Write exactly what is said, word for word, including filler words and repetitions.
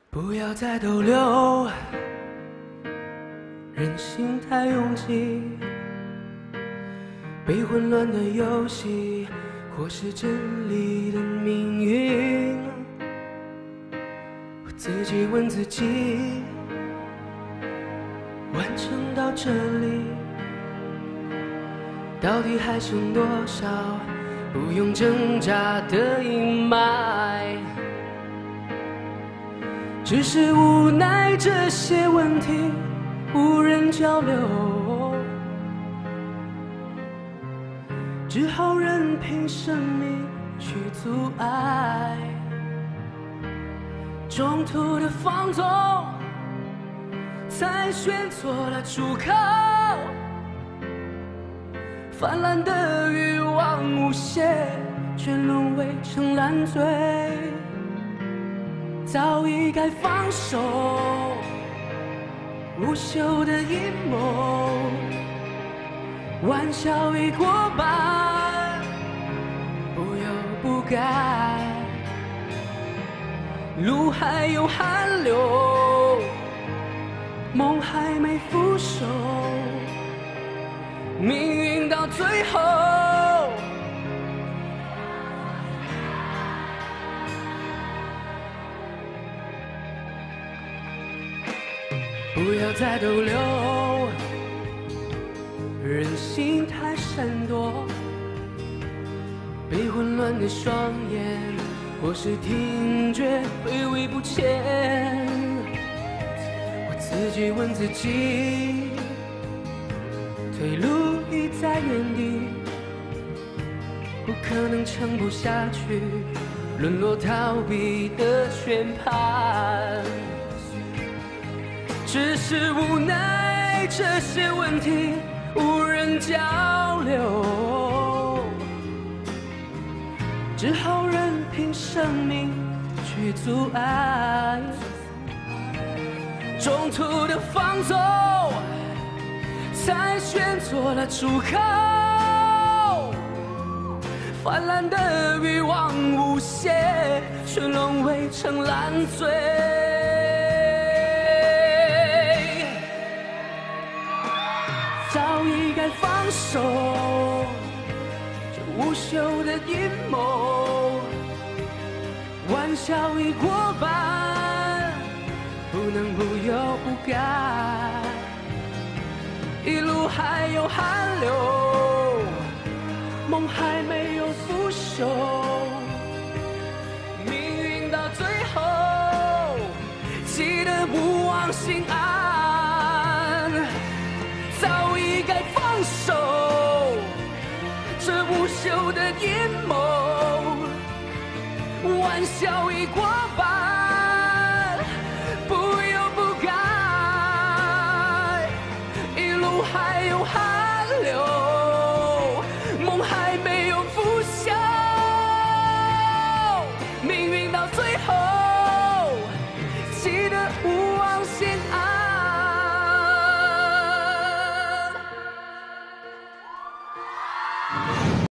不要再逗留，人心太拥挤，被混乱的游戏，或是真理的命运。我自己问自己，完成到这里，到底还剩多少不用挣扎的阴霾？只是无奈这些问题无人交流，只好任凭生命去阻碍。中途的放纵，才选错了出口。泛滥的欲望无限，却沦为成烂醉。早已该放手，无休的阴谋，玩笑已过半，不由不该。路还有寒流，梦还没腐熟，命运到最后。不要再逗留，人心太闪躲，被混乱的双眼，或是听觉回味不前。我自己问自己，退路已在原地，不可能撑不下去，沦落逃避的宣判。只是无奈这些问题无人交流，只好任凭生命去阻碍。中途的放纵，才选错了出口。泛滥的欲望无限，却沦为成烂醉。早已该放手，这无休的阴谋，玩笑已过半，不能不有不该。一路还有寒流，梦还没有腐朽，命运到最后，记得不忘心安。早已该放手，这无休的阴谋，玩笑已过半，不由不该。一路还有寒流，梦还没有腐朽，命运到最后。